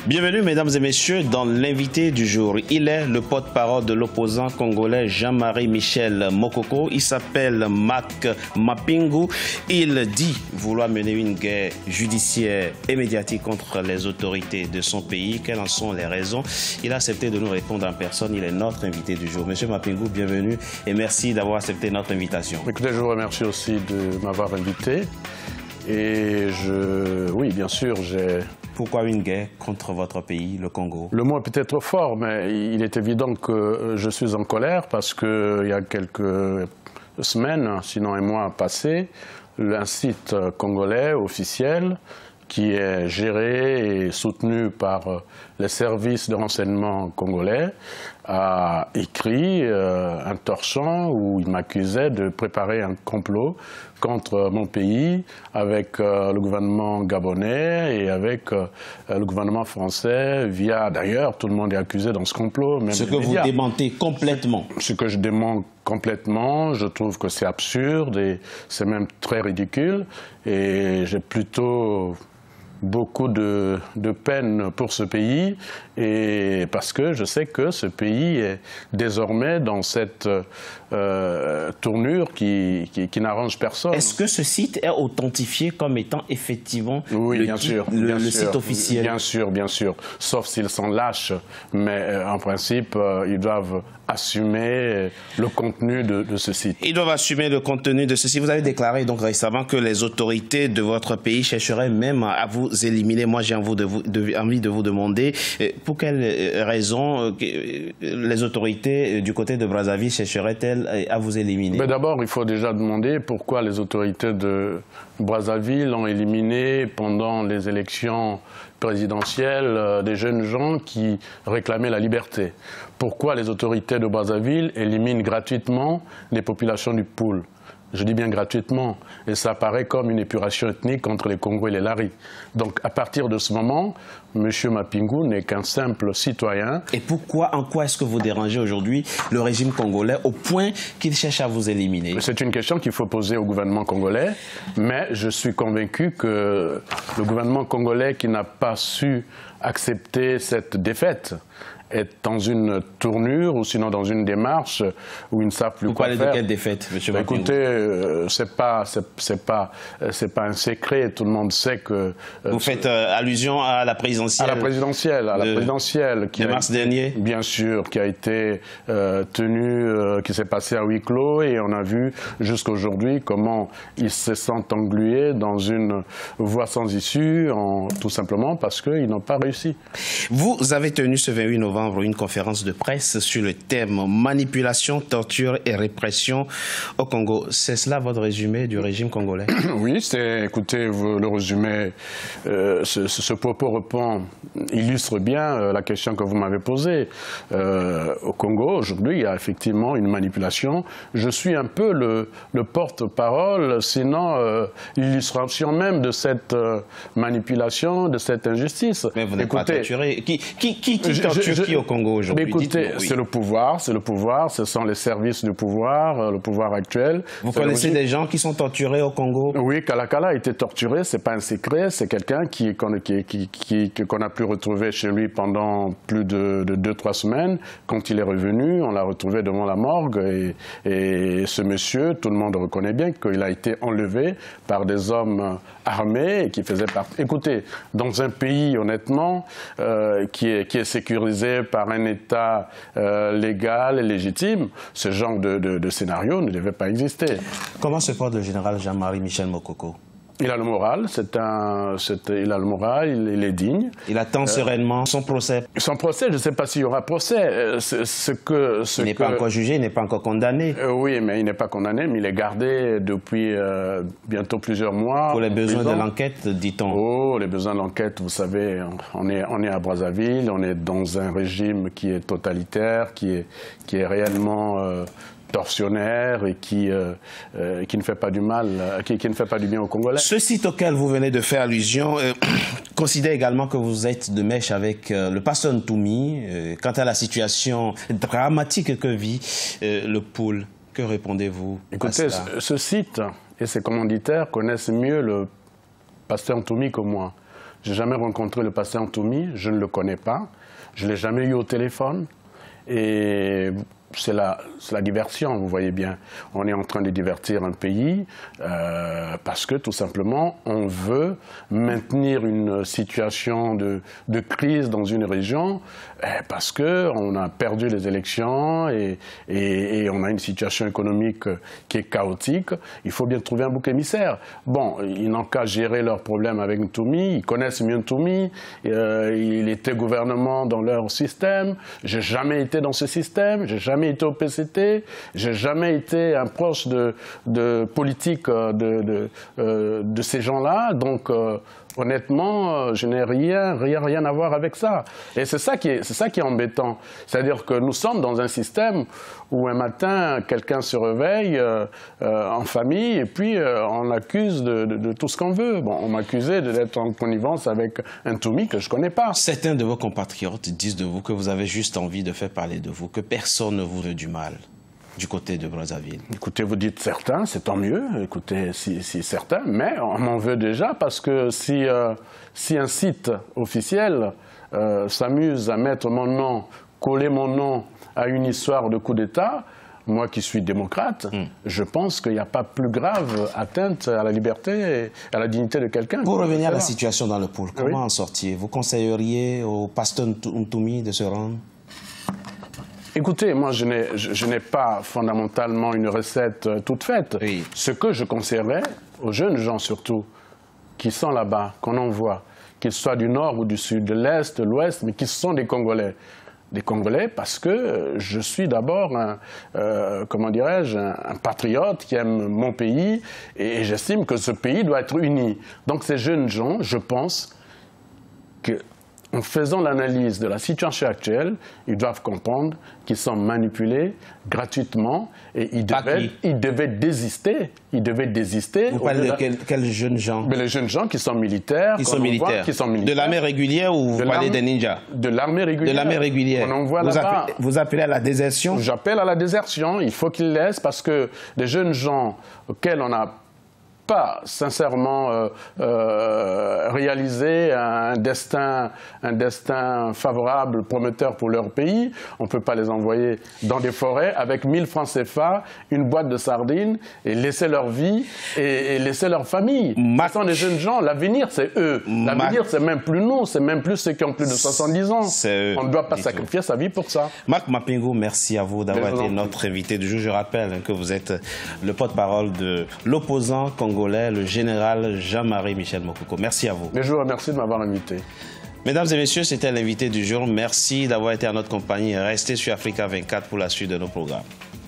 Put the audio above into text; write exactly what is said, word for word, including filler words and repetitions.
Bienvenue, mesdames et messieurs, dans l'invité du jour. Il est le porte-parole de l'opposant congolais Jean-Marie Michel Mokoko. Il s'appelle Mac Mapingu. Il dit vouloir mener une guerre judiciaire et médiatique contre les autorités de son pays. Quelles en sont les raisons? Il a accepté de nous répondre en personne. Il est notre invité du jour. Monsieur Mapingu, bienvenue et merci d'avoir accepté notre invitation. Écoutez, je vous remercie aussi de m'avoir invité. Et je... oui, bien sûr, j'ai... Pourquoi une guerre contre votre pays, le Congo? Le mot est peut-être fort, mais il est évident que je suis en colère parce qu'il y a quelques semaines, sinon un mois passé, un site congolais officiel qui est géré et soutenu par les services de renseignement congolais, a écrit euh, un torchon où il m'accusait de préparer un complot contre mon pays avec euh, le gouvernement gabonais et avec euh, le gouvernement français via, d'ailleurs, tout le monde est accusé dans ce complot. Même ce que vous démentez complètement. Ce que je démente complètement, je trouve que c'est absurde et c'est même très ridicule et j'ai plutôt beaucoup de, de peine pour ce pays, et parce que je sais que ce pays est désormais dans cette euh, tournure qui, qui, qui n'arrange personne. Est-ce que ce site est authentifié comme étant effectivement oui, le, bien sûr, le, bien le sûr, site officiel? Bien sûr, bien sûr, sauf s'ils s'en lâchent, mais euh, en principe, euh, ils doivent assumer le contenu de, de ce site. Ils doivent assumer le contenu de ceci. Vous avez déclaré donc récemment que les autorités de votre pays chercheraient même à vous éliminer. Moi, j'ai envie de vous, de, envie de vous demander pour quelles raisons les autorités du côté de Brazzaville chercheraient-elles à vous éliminer? D'abord, il faut déjà demander pourquoi les autorités de Brazzaville ont éliminé pendant les élections présidentielles des jeunes gens qui réclamaient la liberté. Pourquoi les autorités de Brazzaville éliminent gratuitement les populations du Poul? Je dis bien gratuitement, et ça apparaît comme une épuration ethnique entre les Congos et les Lari. Donc à partir de ce moment, M. Mapingu n'est qu'un simple citoyen. Et pourquoi, en quoi est-ce que vous dérangez aujourd'hui le régime congolais au point qu'il cherche à vous éliminer? C'est une question qu'il faut poser au gouvernement congolais, mais je suis convaincu que le gouvernement congolais qui n'a pas su accepter cette défaite est dans une tournure ou sinon dans une démarche où ils ne savent plus Pourquoi quoi faire. faire. De quelle défaite, M. Mapingu? Écoutez, euh, c'est pas, c'est pas, c'est pas un secret. Tout le monde sait que. Euh, Vous faites euh, allusion à la présidentielle. À la présidentielle, à la de, présidentielle qui de mars a, dernier. Bien sûr, qui a été euh, tenue, euh, qui s'est passée à huis clos, et on a vu jusqu'aujourd'hui comment ils se sentent englués dans une voie sans issue, en, tout simplement parce qu'ils n'ont pas réussi. Vous avez tenu ce vingt-huit novembre une conférence de presse sur le thème manipulation, torture et répression au Congo. C'est cela votre résumé du régime congolais? Oui, c'est, écoutez, vous, le résumé, euh, ce, ce propos répond, illustre bien euh, la question que vous m'avez posée. Euh, au Congo, aujourd'hui, il y a effectivement une manipulation. Je suis un peu le, le porte-parole, sinon euh, l'illustration même de cette euh, manipulation, de cette injustice. Mais vous n'êtes pas torturé. Qui, qui, qui, qui je, torture je, qui au Congo aujourd'hui? Écoutez, oui. c'est le pouvoir, c'est le pouvoir, ce sont les services du pouvoir, le pouvoir actuel. Vous connaissez des gens qui sont torturés au Congo? Oui, Kalakala a été torturé, c'est pas un secret, c'est quelqu'un qui, qu'on qui, qui, qui, qu'on a pu retrouver chez lui pendant plus de, de deux, trois semaines. Quand il est revenu, on l'a retrouvé devant la morgue, et, et ce monsieur, tout le monde reconnaît bien qu'il a été enlevé par des hommes armés qui faisaient partie. Écoutez, dans un pays, honnêtement, euh, qui, est, qui est sécurisé par un État euh, légal et légitime, ce genre de, de, de scénario ne devait pas exister. Comment se porte le général Jean-Marie Michel Mokoko? Il a le moral, c'est un, c'est, il a le moral, il, il est digne. Il attend euh, sereinement son procès. Son procès, je ne sais pas s'il y aura procès. Ce, ce que, ce il n'est que... pas encore jugé, il n'est pas encore condamné. Euh, oui, mais il n'est pas condamné, mais il est gardé depuis euh, bientôt plusieurs mois. Pour les besoins de l'enquête, dit-on. Oh, les besoins de l'enquête, vous savez, on est, on est à Brazzaville, on est dans un régime qui est totalitaire, qui est, qui est réellement... Euh, tortionnaire et qui, euh, euh, qui ne fait pas du mal, euh, qui, qui ne fait pas du bien aux Congolais. Ce site auquel vous venez de faire allusion euh, considère également que vous êtes de mèche avec euh, le pasteur Ntoumi euh, quant à la situation dramatique que vit euh, le Poul. Que répondez-vous? Écoutez, ce, ce site et ses commanditaires connaissent mieux le pasteur Ntoumi que moi. Je n'ai jamais rencontré le pasteur Ntoumi, je ne le connais pas. Je ne l'ai jamais eu au téléphone. Et c'est la, la diversion, vous voyez bien. On est en train de divertir un pays euh, parce que tout simplement, on veut maintenir une situation de, de crise dans une région eh, parce qu'on a perdu les élections et, et, et on a une situation économique qui est chaotique. Il faut bien trouver un bouc émissaire. Bon, ils n'ont qu'à gérer leurs problèmes avec Ntoumi. Ils connaissent mieux Ntoumi. Euh, il était gouvernement dans leur système. Je n'ai jamais été dans ce système. Je n'ai jamais été au P C T, je n'ai jamais été un proche de, de politique de, de, euh, de ces gens-là, donc euh, honnêtement, je n'ai rien, rien, rien à voir avec ça. Et c'est ça qui est, c'est ça qui est embêtant. C'est-à-dire que nous sommes dans un système où un matin, quelqu'un se réveille euh, euh, en famille et puis euh, on l'accuse de, de, de tout ce qu'on veut. Bon, on m'accusait d'être en connivence avec un Ntoumi que je ne connais pas. Certains de vos compatriotes disent de vous que vous avez juste envie de faire parler de vous, que personne ne vous veut du mal du côté de Brazzaville. Écoutez, vous dites certains, c'est tant mieux. Écoutez, si, si certains, mais on m'en veut déjà parce que si, euh, si un site officiel euh, s'amuse à mettre mon nom, coller mon nom à une histoire de coup d'État, moi qui suis démocrate, mm. je pense qu'il n'y a pas plus grave atteinte à la liberté et à la dignité de quelqu'un. Pour revenir à la situation dans le pôle, comment oui. en sortir? Vous conseilleriez au pasteur Ntoumi de se rendre? Écoutez, moi je n'ai je, je n'ai pas fondamentalement une recette euh, toute faite. Oui. Ce que je conseillerais aux jeunes gens surtout, qui sont là-bas, qu'on envoie, qu'ils soient du nord ou du sud, de l'est, de l'ouest, mais qui sont des Congolais. Des Congolais parce que je suis d'abord un, euh, comment dirais-je, un, un patriote qui aime mon pays et, et j'estime que ce pays doit être uni. Donc ces jeunes gens, je pense que en faisant l'analyse de la situation actuelle, ils doivent comprendre qu'ils sont manipulés gratuitement et ils devaient, ils devaient désister. Ils devaient désister. Vous parlez de quels quel jeunes gens? Mais les jeunes gens qui sont militaires. Qui sont militaires. Voit, qui sont militaires. De l'armée régulière ou vous parlez des ninjas? De l'armée régulière. De l'armée régulière. On en voit vous, là-bas. appelez, vous appelez à la désertion? J'appelle à la désertion. Il faut qu'ils laissent parce que les jeunes gens auxquels on a pas sincèrement euh, euh, réaliser un destin, un destin favorable, prometteur pour leur pays. On ne peut pas les envoyer dans des forêts avec mille francs C F A, une boîte de sardines et laisser leur vie et, et laisser leur famille. Ce sont des jeunes gens, l'avenir c'est eux. L'avenir c'est même plus nous, c'est même plus ceux qui ont plus de soixante-dix ans. On ne doit pas sacrifier sa vie pour ça. Marc Mapingo, merci à vous d'avoir été notre invité du jour. Je rappelle que vous êtes le porte-parole de l'opposant congolais, le général Jean-Marie Michel Mokoko. Merci à vous. Mais je vous remercie de m'avoir invité. Mesdames et messieurs, c'était l'invité du jour. Merci d'avoir été à notre compagnie. Restez sur Africa vingt-quatre pour la suite de nos programmes.